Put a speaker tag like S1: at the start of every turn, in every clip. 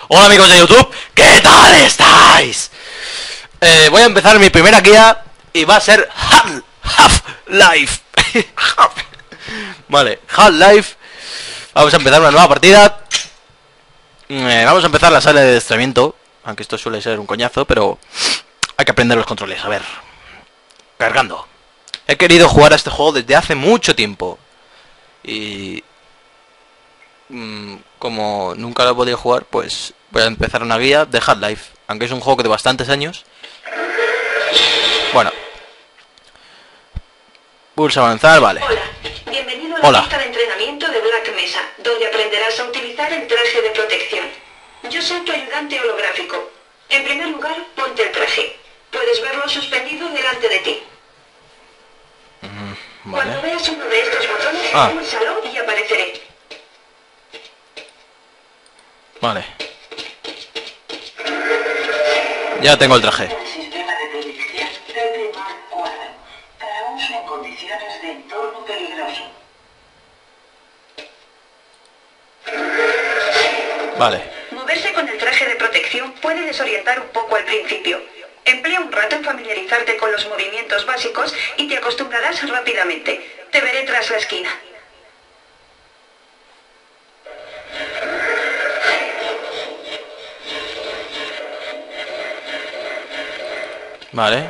S1: Hola amigos de YouTube, ¿qué tal estáis? Voy a empezar mi primera guía y va a ser Half-Life. Vale, Half-Life. Vamos a empezar una nueva partida. Vamos a empezar la sala de adiestramiento, aunque esto suele ser un coñazo, pero hay que aprender los controles. A ver, cargando. He querido jugar a este juego desde hace mucho tiempo y como nunca lo he podido jugar, pues voy a empezar una guía de Half-Life, aunque es un juego de bastantes años. Bueno, pulsa avanzar, vale.
S2: Hola, bienvenido a la pista de entrenamiento de Black Mesa, donde aprenderás a utilizar el traje de protección. Yo soy tu ayudante holográfico. En primer lugar, ponte el traje. Puedes verlo suspendido delante de ti.
S1: Vale.
S2: Cuando veas uno de estos botones, púlsalo y apareceré.
S1: Vale. Ya tengo el traje.
S3: El sistema de predicción TP Mark IV para uso en condiciones de entorno peligroso.
S1: Vale.
S2: Moverse con el traje de protección puede desorientar un poco al principio. Emplea un rato en familiarizarte con los movimientos básicos y te acostumbrarás rápidamente. Te veré tras la esquina.
S1: Vale.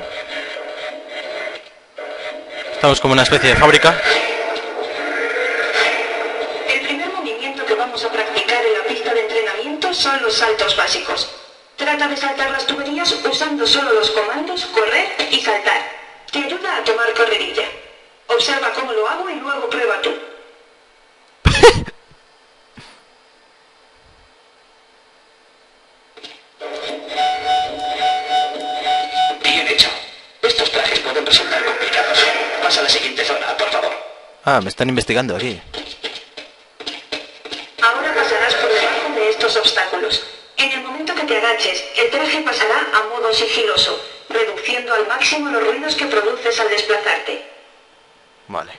S1: Estamos como una especie de fábrica.
S2: El primer movimiento que vamos a practicar en la pista de entrenamiento son los saltos básicos. Trata de saltar las tuberías usando solo los comandos correr y saltar. Te ayuda a tomar carrerilla. Observa cómo lo hago y luego prueba tú.
S4: Bien hecho. Estos trajes pueden resultar complicados. Pasa a la siguiente zona, por favor.
S1: Ah, me están investigando aquí.
S2: Ahora pasarás por debajo de estos obstáculos. En el momento que te agaches, el traje pasará a modo sigiloso, reduciendo al máximo los ruidos que produces al desplazarte.
S1: Vale.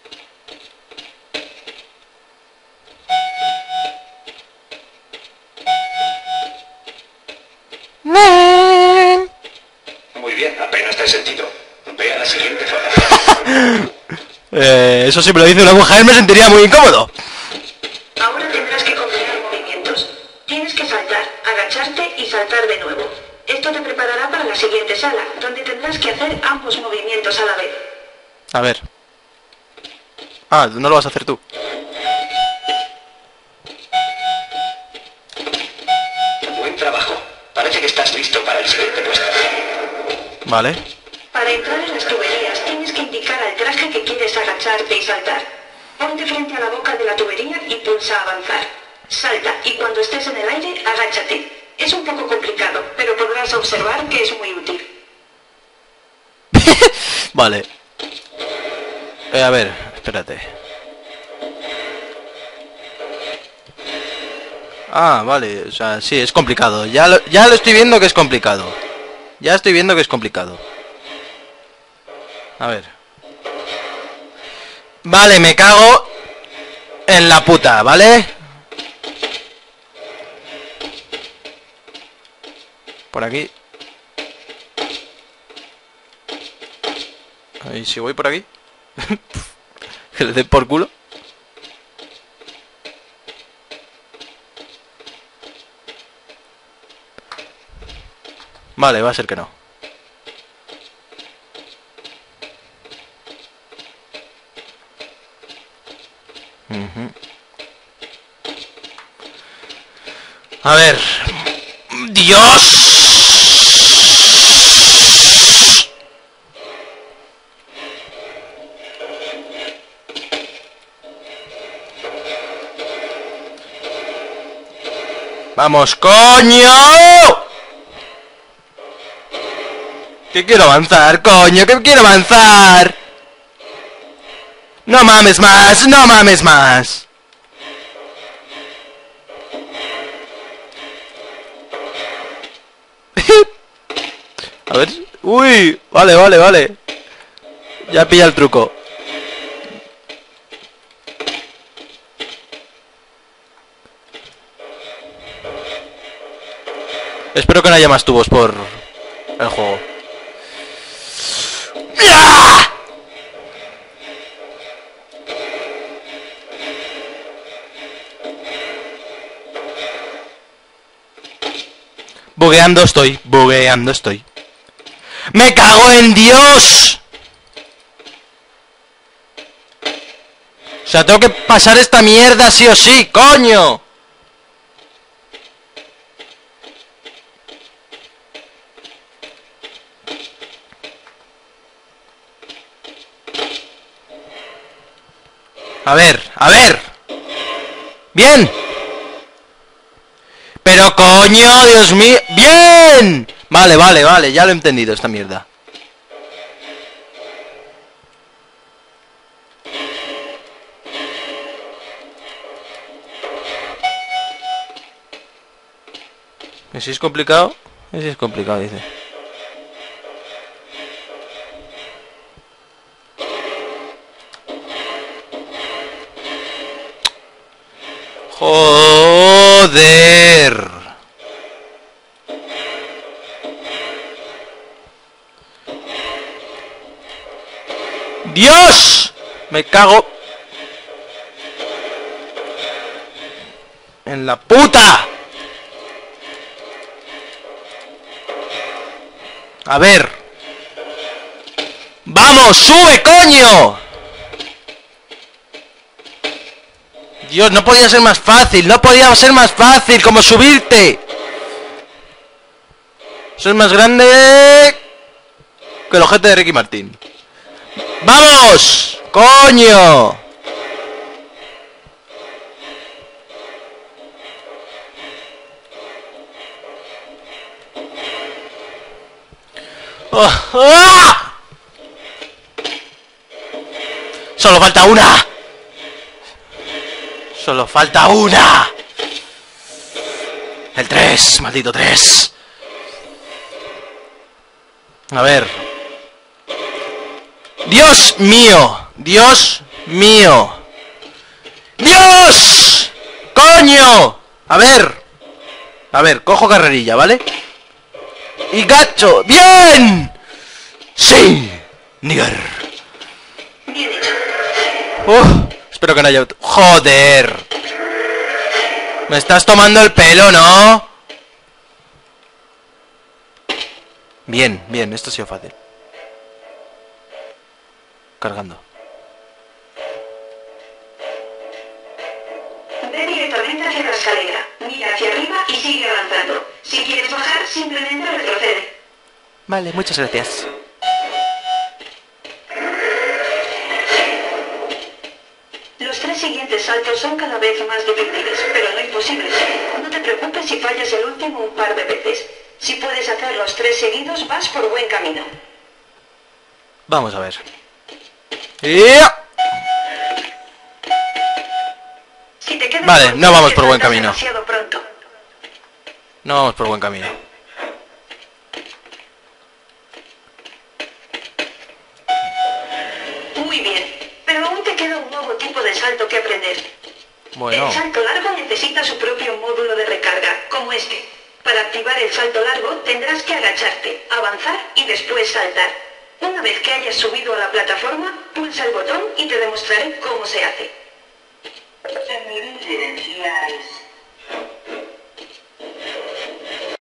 S4: Muy bien, apenas te he sentido. Ve a la siguiente zona.
S1: Eso si me lo dice una mujer me sentiría muy incómodo.
S2: Ahora tendrás que combinar movimientos. Tienes que saltar, agacharte y saltar de nuevo. Esto te preparará para la siguiente sala, donde tendrás que hacer ambos movimientos a la vez.
S1: A ver. Ah, no lo vas a hacer tú.
S4: Buen trabajo. Parece que estás listo para el siguiente puesto.
S1: Vale.
S2: Para entrar en las tuberías tienes que indicar al traje que quieres agacharte y saltar. Ponte frente a la boca de la tubería y pulsa avanzar. Salta y cuando estés en el aire, agáchate. Es un poco complicado, pero podrás observar que es muy útil.
S1: Vale. A ver, espérate. Ah, vale, o sea, sí, es complicado. Ya lo estoy viendo que es complicado. Ya estoy viendo que es complicado. A ver. Vale, me cago en la puta, ¿vale? Por aquí. Ahí, si voy por aquí. Que le dé por culo. Vale, va a ser que no. A ver. ¡Dios! ¡Vamos, coño! Que quiero avanzar, coño, que quiero avanzar. No mames más, no mames más. A ver. Uy, vale. Ya pilla el truco. Espero que no haya más tubos por el juego. ¡Ah! Bugueando estoy, bugueando estoy. ¡Me cago en Dios! O sea, tengo que pasar esta mierda sí o sí, coño. A ver, a ver. Bien. Pero coño, Dios mío. ¡Bien! Vale, vale, vale, ya lo he entendido esta mierda. ¿Ese es complicado? Ese es complicado, dice. Joder. ¡Dios! Me cago en la puta. A ver. ¡Vamos! ¡Sube, coño! Dios, no podía ser más fácil. No podía ser más fácil. Como subirte. Eso es más grande que el ojete de Ricky Martin. ¡Vamos! ¡Coño! ¡Oh! ¡Ah! ¡Solo falta una! ¡Solo falta una! El 3, maldito 3. A ver. ¡Dios mío! ¡Dios mío! ¡Dios! ¡Coño! A ver, cojo carrerilla, ¿vale? ¡Y gacho! ¡Bien! ¡Sí! ¡Nigger!
S2: Bien hecho.
S1: Espero que no haya... ¡Joder! Me estás tomando el pelo, ¿no? Bien, bien, esto ha sido fácil. Cargando.
S2: Ve directamente hacia la escalera, mira hacia arriba y sigue avanzando. Si quieres bajar, simplemente retrocede.
S1: Vale, muchas gracias.
S2: Los 3 siguientes saltos son cada vez más difíciles, pero no imposibles. No te preocupes si fallas el último un par de veces. Si puedes hacer los 3 seguidos, vas por buen camino.
S1: Vamos a ver. ¡Ya!
S2: Si te quedas
S1: Vale,
S2: corto,
S1: no vamos
S2: te
S1: por buen
S2: saltas
S1: camino.
S2: demasiado pronto.
S1: No vamos por buen camino.
S2: Muy bien, pero aún te queda un nuevo tipo de salto que aprender.
S1: Bueno.
S2: El salto largo necesita su propio módulo de recarga, como este. Para activar el salto largo tendrás que agacharte, avanzar y después saltar. Una vez que hayas subido a la plataforma, pulsa el botón y te demostraré cómo se hace.
S3: El nivel de energía es